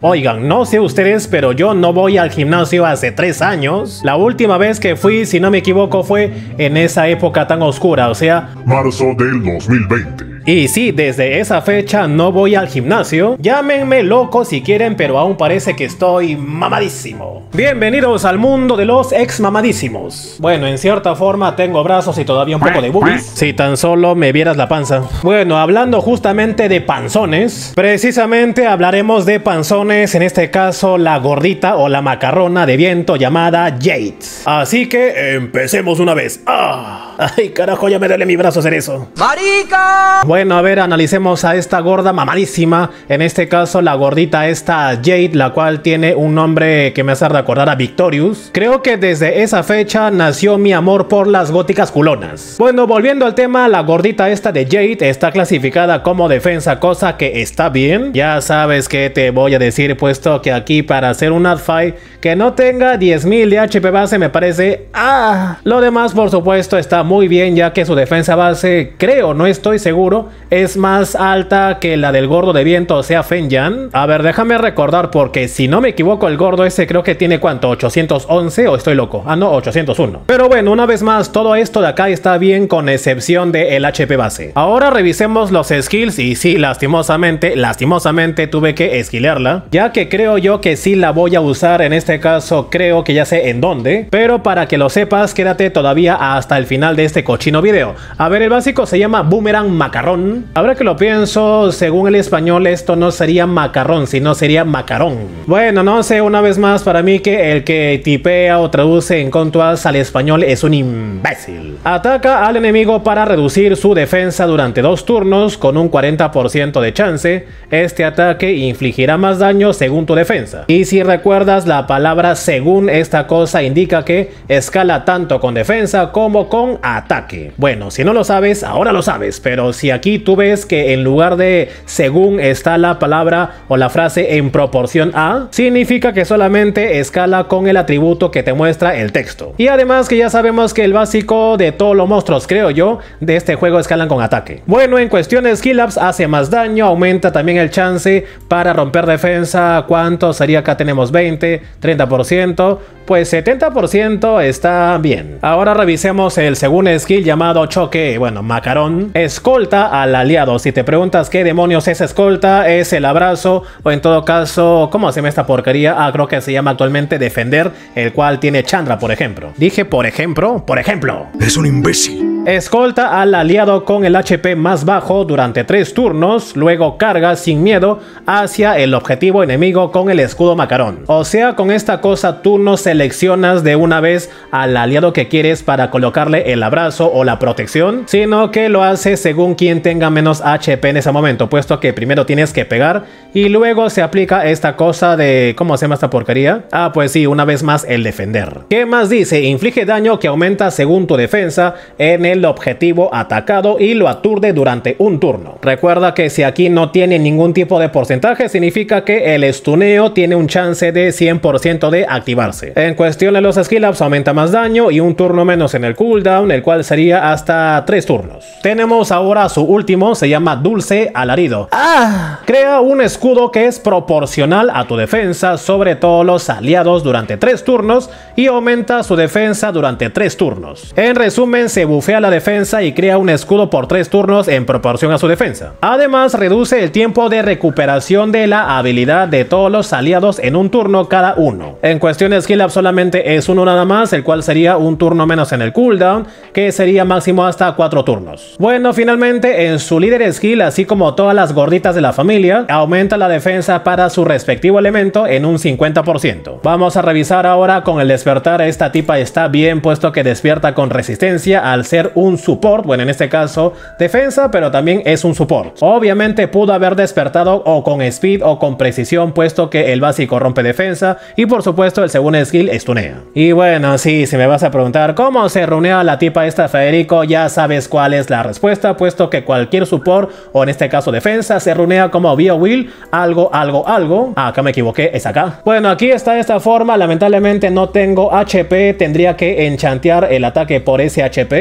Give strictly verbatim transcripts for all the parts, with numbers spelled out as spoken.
Oigan, no sé ustedes, pero yo no voy al gimnasio hace tres años. La última vez que fui, si no me equivoco, fue en esa época tan oscura, o sea, marzo del dos mil veinte. Y sí, desde esa fecha no voy al gimnasio. Llámenme loco si quieren, pero aún parece que estoy mamadísimo. Bienvenidos al mundo de los ex mamadísimos. Bueno, en cierta forma tengo brazos y todavía un poco de boobies. Si tan solo me vieras la panza. Bueno, hablando justamente de panzones, precisamente hablaremos de panzones, en este caso la gordita o la macarrona de viento llamada Jade. Así que empecemos una vez. ¡Ah! Ay, carajo, ya me duele mi brazo hacer eso. ¡Marica! Bueno, a ver, analicemos a esta gorda mamadísima. En este caso, la gordita esta Jade, la cual tiene un nombre que me hace recordar a Victorious. Creo que desde esa fecha nació mi amor por las góticas culonas. Bueno, volviendo al tema, la gordita esta de Jade está clasificada como defensa, cosa que está bien. Ya sabes que te voy a decir, puesto que aquí para hacer un adfight que no tenga diez mil de H P base me parece... ¡Ah! Lo demás, por supuesto, está muy bien, ya que su defensa base, creo, no estoy seguro, es más alta que la del gordo de viento, o sea, Feng Yan. A ver, déjame recordar, porque si no me equivoco, el gordo ese creo que tiene ¿cuánto? ¿ochocientos once o estoy loco? Ah, no, ochocientos uno. Pero bueno, una vez más, todo esto de acá está bien con excepción del H P base. Ahora revisemos los skills y sí, lastimosamente, lastimosamente tuve que esquilearla, ya que creo yo que sí la voy a usar. En este caso creo que ya sé en dónde, pero para que lo sepas, quédate todavía hasta el final de este cochino video. A ver, el básico se llama Boomerang Macarrón. Ahora que lo pienso, según el español esto no sería macarrón, sino sería macarón. Bueno, no sé, una vez más, para mí que el que tipea o traduce en contuas al español es un imbécil. Ataca al enemigo para reducir su defensa durante dos turnos con un cuarenta por ciento de chance. Este ataque infligirá más daño según tu defensa. Y si recuerdas, la palabra según, esta cosa indica que escala tanto con defensa como con ataque. Bueno, si no lo sabes, ahora lo sabes, pero si aquí tú ves que en lugar de según está la palabra o la frase en proporción a, significa que solamente escala con el atributo que te muestra el texto. Y además que ya sabemos que el básico de todos los monstruos, creo yo, de este juego escalan con ataque. Bueno, en cuestión de skill ups, hace más daño, aumenta también el chance para romper defensa. ¿Cuánto sería? Acá tenemos veinte, treinta por ciento, pues setenta por ciento está bien. Ahora revisemos el segundo skill llamado choque, bueno, macarón. Escolta al aliado. Si te preguntas qué demonios es escolta, es el abrazo, o en todo caso, ¿cómo se llama esta porquería? Ah, creo que se llama actualmente defender, el cual tiene Chandra, por ejemplo. Dije por ejemplo, por ejemplo. Es un imbécil. Escolta al aliado con el H P más bajo durante tres turnos, luego carga sin miedo hacia el objetivo enemigo con el escudo macarón. O sea, con esta cosa tú no seleccionas de una vez al aliado que quieres para colocarle el abrazo o la protección, sino que lo haces según quien tenga menos H P en ese momento, puesto que primero tienes que pegar y luego se aplica esta cosa de... ¿cómo se llama esta porquería? Ah, pues sí, una vez más el defender. ¿Qué más dice? Inflige daño que aumenta según tu defensa en el el objetivo atacado y lo aturde durante un turno. Recuerda que si aquí no tiene ningún tipo de porcentaje, significa que el estuneo tiene un chance de cien por ciento de activarse. En cuestión de los skill ups, aumenta más daño y un turno menos en el cooldown, el cual sería hasta tres turnos. Tenemos ahora su último, se llama Dulce Alarido. ¡Ah! Crea un escudo que es proporcional a tu defensa sobre todos los aliados durante tres turnos y aumenta su defensa durante tres turnos. En resumen, se bufea la defensa y crea un escudo por tres turnos en proporción a su defensa. Además, reduce el tiempo de recuperación de la habilidad de todos los aliados en un turno cada uno. En cuestión de skill up solamente es uno nada más, el cual sería un turno menos en el cooldown, que sería máximo hasta cuatro turnos. Bueno, finalmente en su líder skill, así como todas las gorditas de la familia, aumenta la defensa para su respectivo elemento en un cincuenta por ciento. Vamos a revisar ahora con el despertar. Esta tipa está bien, puesto que despierta con resistencia al ser un support, bueno, en este caso defensa, pero también es un support. Obviamente pudo haber despertado o con speed o con precisión, puesto que el básico rompe defensa y por supuesto el segundo skill estunea. Y bueno, sí, si me vas a preguntar cómo se runea la tipa esta, Federico, ya sabes cuál es la respuesta, puesto que cualquier support o en este caso defensa se runea como BioWill, algo, algo, algo. Ah, acá me equivoqué, es acá. Bueno, aquí está de esta forma. Lamentablemente no tengo H P, tendría que enchantear el ataque por ese H P, pero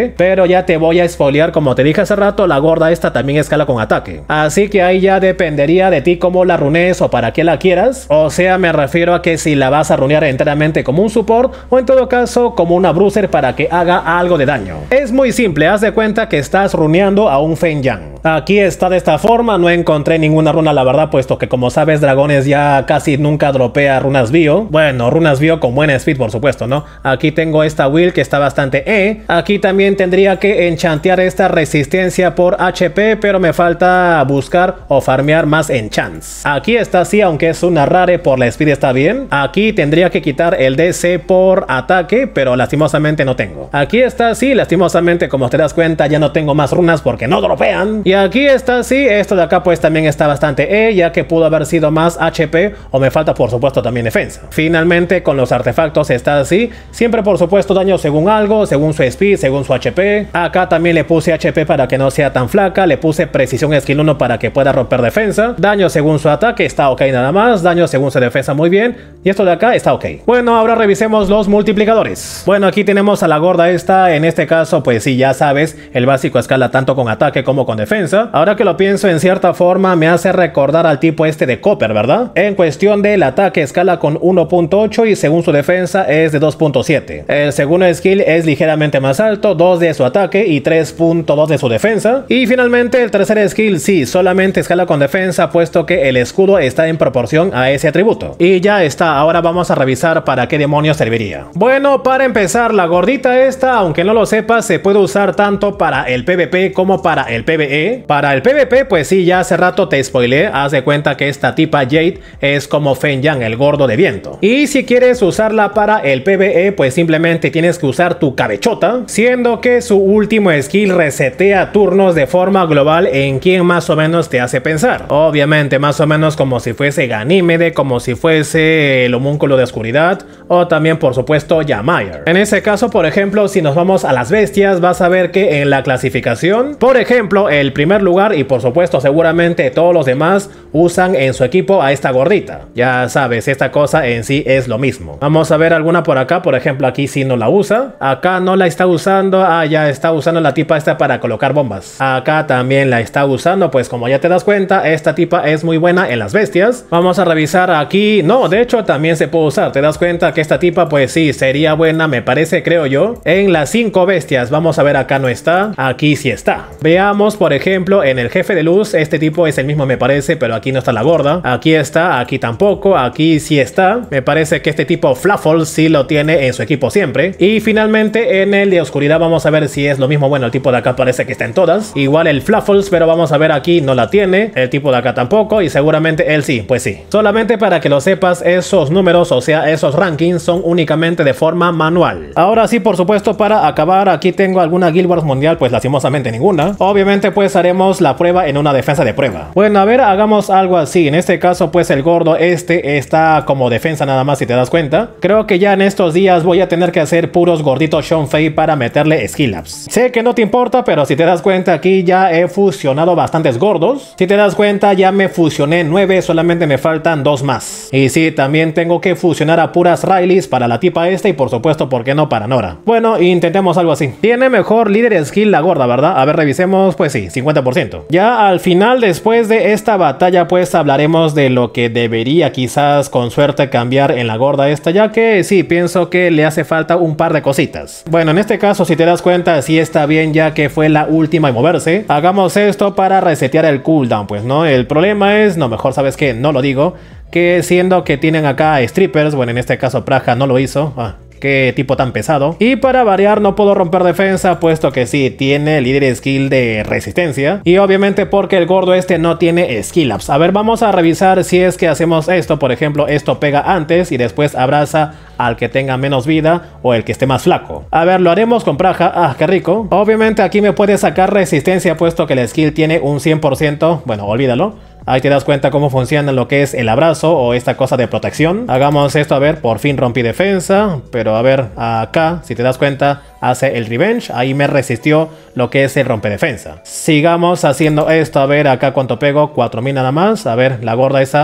pero ya te voy a spoilear, como te dije hace rato, la gorda esta también escala con ataque. Así que ahí ya dependería de ti cómo la runes o para qué la quieras. O sea, me refiero a que si la vas a runear enteramente como un support o en todo caso como una bruiser para que haga algo de daño. Es muy simple, haz de cuenta que estás runeando a un Feng Yang. Aquí está de esta forma, no encontré ninguna runa la verdad, puesto que como sabes Dragones ya casi nunca dropea runas bio. Bueno, runas bio con buena speed por supuesto, ¿no? Aquí tengo esta Will que está bastante E. Aquí también tendría que enchantear esta resistencia por H P, pero me falta buscar o farmear más enchants. Aquí está así, aunque es una rare por la speed está bien. Aquí tendría que quitar el D C por ataque, pero lastimosamente no tengo. Aquí está así, lastimosamente como te das cuenta ya no tengo más runas porque no dropean. Y aquí está así, esto de acá pues también está bastante E, ya que pudo haber sido más H P o me falta por supuesto también defensa. Finalmente con los artefactos está así, siempre por supuesto daño según algo, según su speed, según su H P. Acá también le puse H P para que no sea tan flaca, le puse precisión skill uno para que pueda romper defensa. Daño según su ataque está ok nada más, daño según su defensa muy bien, y esto de acá está ok. Bueno, ahora revisemos los multiplicadores. Bueno, aquí tenemos a la gorda esta, en este caso pues sí, ya sabes, el básico escala tanto con ataque como con defensa. Ahora que lo pienso, en cierta forma me hace recordar al tipo este de Copper, ¿verdad? En cuestión del ataque escala con uno punto ocho y según su defensa es de dos punto siete. El segundo skill es ligeramente más alto, dos de su ataque y tres punto dos de su defensa. Y finalmente el tercer skill sí, solamente escala con defensa, puesto que el escudo está en proporción a ese atributo. Y ya está, ahora vamos a revisar para qué demonios serviría. Bueno, para empezar, la gordita esta, aunque no lo sepas, se puede usar tanto para el PvP como para el PvE. Para el PvP, pues sí, ya hace rato te spoileé, haz de cuenta que esta tipa Jade es como Feng Yang, el gordo de viento. Y si quieres usarla para el PvE, pues simplemente tienes que usar tu cabechota, siendo que su último skill resetea turnos de forma global en quien más o menos te hace pensar. Obviamente, más o menos como si fuese Ganímede, como si fuese el homúnculo de oscuridad, o también por supuesto Ymir. En ese caso, por ejemplo, si nos vamos a las bestias, vas a ver que en la clasificación, por ejemplo, el primer lugar y por supuesto seguramente todos los demás usan en su equipo a esta gordita. Ya sabes, esta cosa en sí es lo mismo. Vamos a ver alguna por acá, por ejemplo aquí sí no la usa, acá no la está usando, ah ya está usando la tipa esta para colocar bombas, acá también la está usando, pues como ya te das cuenta esta tipa es muy buena en las bestias. Vamos a revisar aquí, no, de hecho también se puede usar, te das cuenta que esta tipa pues sí sería buena, me parece, creo yo, en las cinco bestias. Vamos a ver, acá no está, aquí sí está. Veamos por ejemplo ejemplo en el jefe de luz, este tipo es el mismo me parece, pero aquí no está la gorda. Aquí está, aquí tampoco, aquí sí está. Me parece que este tipo Fluffles sí lo tiene en su equipo siempre. Y finalmente en el de oscuridad vamos a ver si es lo mismo. Bueno, el tipo de acá parece que está en todas, igual el Fluffles, pero vamos a ver aquí no la tiene, el tipo de acá tampoco y seguramente él sí, pues sí. Solamente para que lo sepas, esos números, o sea esos rankings son únicamente de forma manual. Ahora sí, por supuesto, para acabar, aquí tengo alguna Guild Wars mundial, pues lastimosamente ninguna. Obviamente pues haremos la prueba en una defensa de prueba. Bueno, a ver, hagamos algo así. En este caso pues el gordo este está como defensa nada más, si te das cuenta. Creo que ya en estos días voy a tener que hacer puros gorditos Sean Fei para meterle skill ups. Sé que no te importa, pero si te das cuenta aquí ya he fusionado bastantes gordos. Si te das cuenta ya me fusioné nueve, solamente me faltan dos más. Y sí, también tengo que fusionar a puras Rileys para la tipa esta y por supuesto, ¿por qué no para Nora? Bueno, intentemos algo así. Tiene mejor líder skill la gorda, ¿verdad? A ver, revisemos, pues sí, cincuenta por ciento. Ya al final, después de esta batalla, pues hablaremos de lo que debería quizás con suerte cambiar en la gorda esta, ya que sí, pienso que le hace falta un par de cositas. Bueno, en este caso, si te das cuenta, sí está bien, ya que fue la última en moverse. Hagamos esto para resetear el cooldown, pues, ¿no? El problema es, no, mejor sabes que no lo digo, que siendo que tienen acá strippers, bueno, en este caso Praja no lo hizo, ah, qué tipo tan pesado. Y para variar no puedo romper defensa, puesto que sí, tiene líder skill de resistencia. Y obviamente porque el gordo este no tiene skill ups. A ver, vamos a revisar si es que hacemos esto. Por ejemplo, esto pega antes y después abraza al que tenga menos vida o el que esté más flaco. A ver, lo haremos con Praja. Ah, qué rico. Obviamente aquí me puede sacar resistencia, puesto que el skill tiene un cien por ciento. Bueno, olvídalo. Ahí te das cuenta cómo funciona lo que es el abrazo o esta cosa de protección. Hagamos esto, a ver, por fin rompí defensa. Pero a ver, acá, si te das cuenta, hace el revenge. Ahí me resistió lo que es el rompedefensa. Sigamos haciendo esto, a ver acá cuánto pego, cuatro mil nada más. A ver, la gorda esa.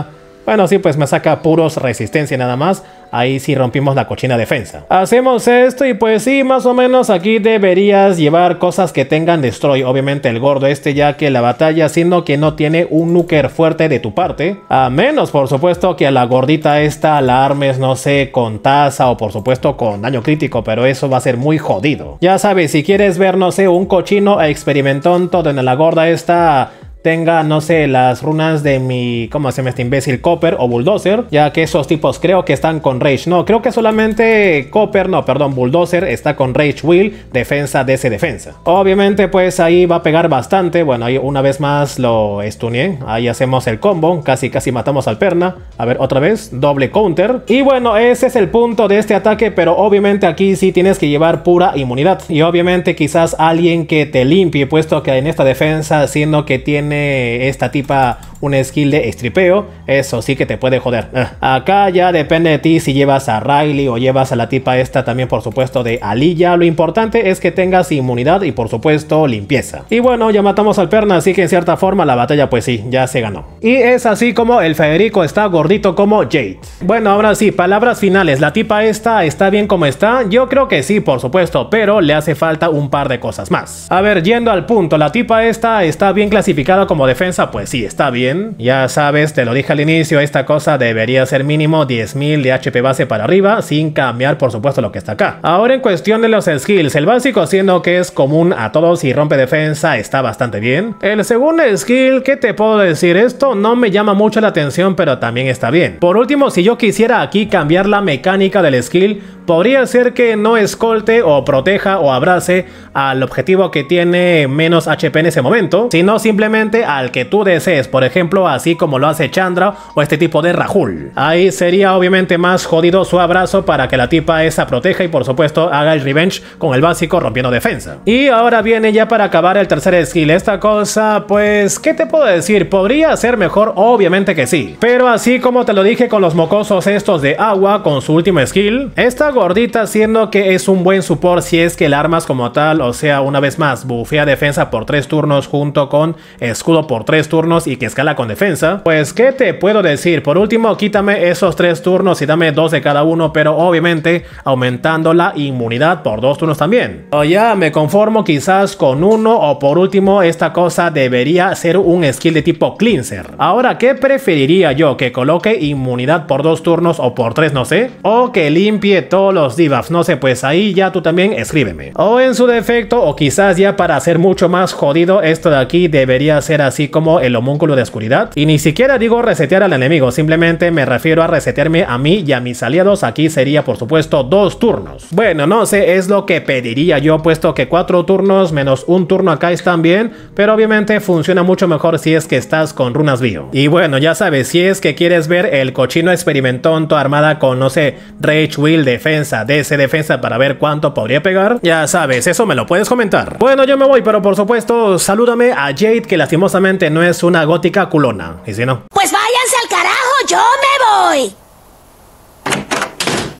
Bueno, sí, pues me saca puros resistencia nada más. Ahí sí rompimos la cochina defensa. Hacemos esto y pues sí, más o menos aquí deberías llevar cosas que tengan destroy. Obviamente el gordo este, ya que la batalla, siendo que no tiene un nuker fuerte de tu parte. A menos, por supuesto, que a la gordita esta la armes, no sé, con taza o por supuesto con daño crítico. Pero eso va a ser muy jodido. Ya sabes, si quieres ver, no sé, un cochino experimentón todo en la gorda esta... tenga, no sé, las runas de mi... ¿cómo se llama este imbécil? Copper o Bulldozer. Ya que esos tipos creo que están con Rage. No, creo que solamente Copper, no, perdón, Bulldozer está con Rage Will, defensa de ese defensa. Obviamente, pues ahí va a pegar bastante. Bueno, ahí una vez más lo stuneé. Ahí hacemos el combo. Casi, casi matamos al Perna. A ver, otra vez. Doble counter. Y bueno, ese es el punto de este ataque. Pero obviamente aquí sí tienes que llevar pura inmunidad. Y obviamente quizás alguien que te limpie, puesto que en esta defensa, siendo que tiene esta tipa un skill de estripeo, eso sí que te puede joder. Eh. Acá ya depende de ti si llevas a Riley o llevas a la tipa esta también, por supuesto, de Aliyah. Lo importante es que tengas inmunidad y por supuesto limpieza. Y bueno, ya matamos al Perna, así que en cierta forma la batalla pues sí, ya se ganó. Y es así como el Federico está gordito como Jade. Bueno, ahora sí, palabras finales. ¿La tipa esta está bien como está? Yo creo que sí, por supuesto, pero le hace falta un par de cosas más. A ver, yendo al punto, ¿la tipa esta está bien clasificada como defensa? Pues sí, está bien. Ya sabes, te lo dije al inicio, esta cosa debería ser mínimo diez mil de H P base para arriba, sin cambiar por supuesto lo que está acá. Ahora en cuestión de los skills, el básico, siendo que es común a todos y rompe defensa, está bastante bien. El segundo skill, ¿qué te puedo decir? Esto no me llama mucho la atención, pero también está bien. Por último, si yo quisiera aquí cambiar la mecánica del skill, podría ser que no escolte o proteja o abrace al objetivo que tiene menos H P en ese momento, sino simplemente al que tú desees. Por ejemplo, así como lo hace Chandra o este tipo de Rahul. Ahí sería obviamente más jodido su abrazo para que la tipa esa proteja y por supuesto haga el revenge con el básico rompiendo defensa. Y ahora viene ya para acabar el tercer skill. Esta cosa, pues, ¿qué te puedo decir? ¿Podría ser mejor? Obviamente que sí. Pero así como te lo dije con los mocosos estos de agua con su último skill, esta gordita, siendo que es un buen support si es que el armas como tal, o sea, una vez más, bufea defensa por tres turnos junto con escudo por tres turnos y que escala con defensa, pues ¿qué te puedo decir? Por último, quítame esos tres turnos y dame dos de cada uno, pero obviamente aumentando la inmunidad por dos turnos también. O ya me conformo quizás con uno, o por último esta cosa debería ser un skill de tipo cleanser. Ahora, ¿qué preferiría yo? ¿Que coloque inmunidad por dos turnos o por tres? No sé. O que limpie todos los debuffs, no sé, pues ahí ya tú también escríbeme. O en su defecto, o quizás ya para hacer mucho más jodido, esto de aquí debería ser así como el homúnculo de oscuridad. Y ni siquiera digo resetear al enemigo, simplemente me refiero a resetearme a mí y a mis aliados. Aquí sería por supuesto dos turnos. Bueno, no sé, es lo que pediría yo, puesto que cuatro turnos menos un turno acá están bien, pero obviamente funciona mucho mejor si es que estás con runas bio. Y bueno, ya sabes, si es que quieres ver el cochino experimentón toda armada con, no sé, Rage Will, defensa, D C defensa, para ver cuánto podría pegar, ya sabes, eso me lo puedes comentar. Bueno, yo me voy, pero por supuesto salúdame a Jade, que lastimosamente no es una gótica culona. Y si no, pues váyanse al carajo, yo me voy.